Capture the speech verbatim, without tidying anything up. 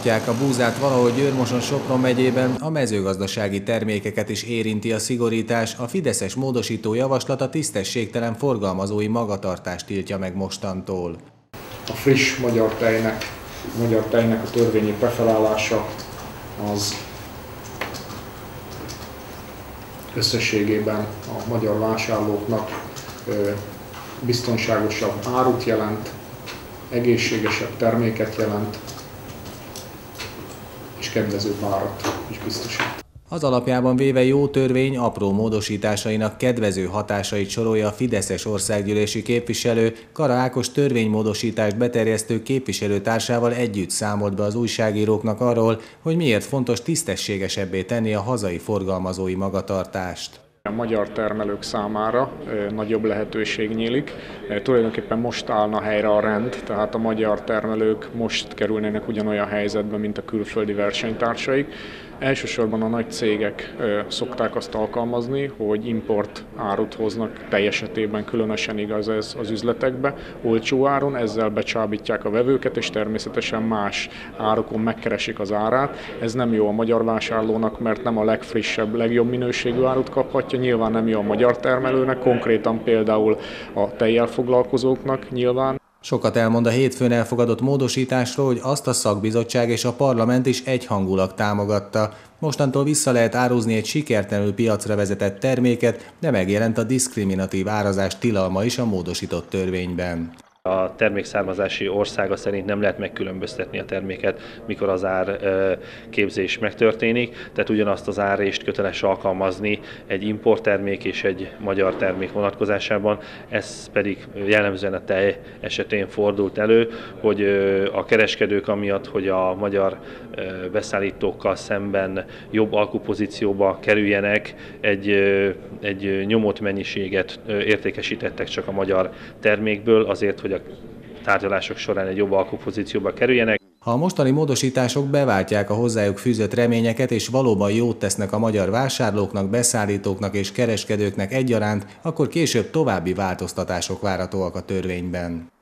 gyártják a búzát valahogy Győr-Moson-Sopron megyében, a mezőgazdasági termékeket is érinti a szigorítás, a fideszes módosító javaslat a tisztességtelen forgalmazói magatartást tiltja meg mostantól. A friss magyar tejnek, magyar tejnek a törvényi preferálása az összességében a magyar vásárlóknak biztonságosabb árut jelent, egészségesebb terméket jelent, és kedvezőbb árat is biztosít. Az alapjában véve jó törvény apró módosításainak kedvező hatásait sorolja a fideszes országgyűlési képviselő, Kara Ákos törvénymódosítást beterjesztő képviselőtársával együtt számolt be az újságíróknak arról, hogy miért fontos tisztességesebbé tenni a hazai forgalmazói magatartást. A magyar termelők számára nagyobb lehetőség nyílik. Tulajdonképpen most állna helyre a rend, tehát a magyar termelők most kerülnének ugyanolyan helyzetbe, mint a külföldi versenytársaik. Elsősorban a nagy cégek szokták azt alkalmazni, hogy import árut hoznak, tej esetében különösen igaz ez az üzletekbe, olcsó áron, ezzel becsábítják a vevőket, és természetesen más árukon megkeresik az árát. Ez nem jó a magyar vásárlónak, mert nem a legfrissebb, legjobb minőségű árut kaphatja, nyilván nem jó a magyar termelőnek, konkrétan például a tejjel foglalkozóknak nyilván. Sokat elmond a hétfőn elfogadott módosításról, hogy azt a szakbizottság és a parlament is egyhangulag támogatta. Mostantól vissza lehet áruzni egy sikertelenül piacra vezetett terméket, de megjelent a diszkriminatív árazás tilalma is a módosított törvényben. A termékszármazási országa szerint nem lehet megkülönböztetni a terméket, mikor az árképzés megtörténik, tehát ugyanazt az árrést köteles alkalmazni egy importtermék és egy magyar termék vonatkozásában. Ez pedig jellemzően a tej esetén fordult elő, hogy a kereskedők amiatt, hogy a magyar beszállítókkal szemben jobb alkupozícióba kerüljenek, egy, egy nyomott mennyiséget értékesítettek csak a magyar termékből, azért, hogy a tárgyalások során egy jobb alkupozícióba kerüljenek. Ha a mostani módosítások beváltják a hozzájuk fűzött reményeket és valóban jót tesznek a magyar vásárlóknak, beszállítóknak és kereskedőknek egyaránt, akkor később további változtatások várhatóak a törvényben.